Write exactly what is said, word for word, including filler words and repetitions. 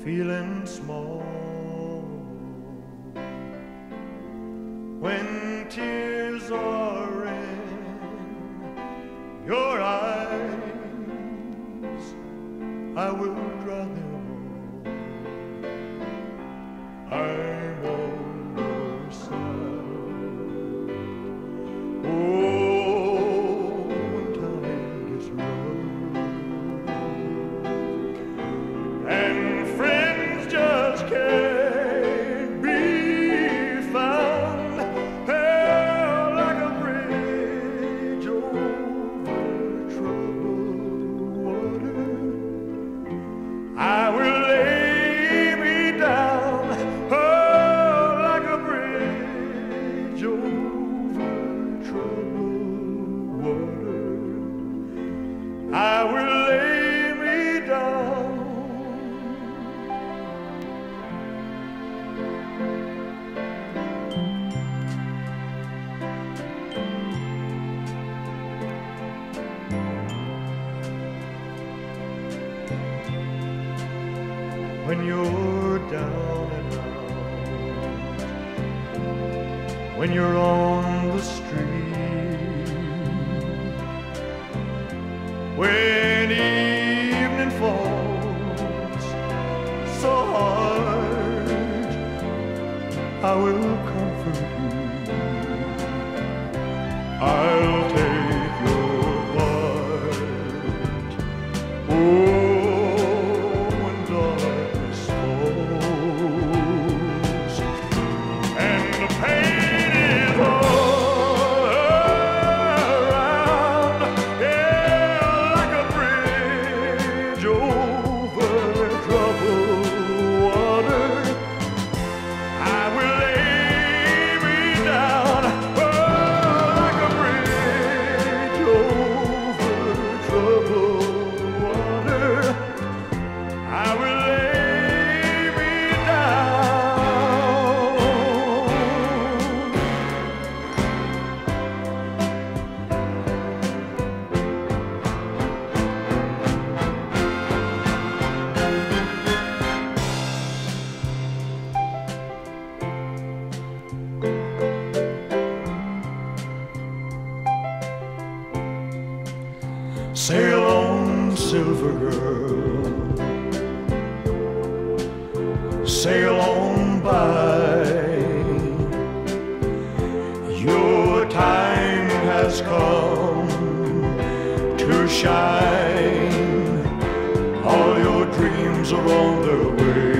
feeling small when tears are in your eyes. I will dry them all. I'm on your side. Oh, when time gets rough and friends just can't be found, held like a bridge over troubled water, I will lay me down, oh, like a bridge over troubled water. I will lay me down. When you're down and out, when you're on the street, when evening falls so hard, I will comfort you. I'll take your part. Oh, sail on, silver girl, sail on by. Your time has come to shine. All your dreams are on their way.